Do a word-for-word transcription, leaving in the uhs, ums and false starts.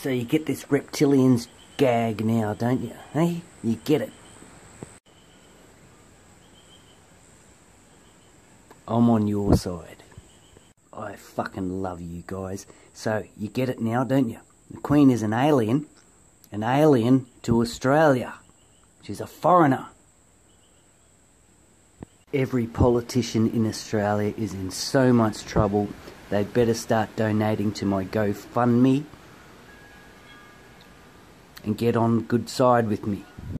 So you get this reptilian's gag now, don't you? Hey? You get it. I'm on your side. I fucking love you guys. So you get it now, don't you? The Queen is an alien. An alien to Australia. She's a foreigner. Every politician in Australia is in so much trouble. They better start donating to my GoFundMe and get on good side with me.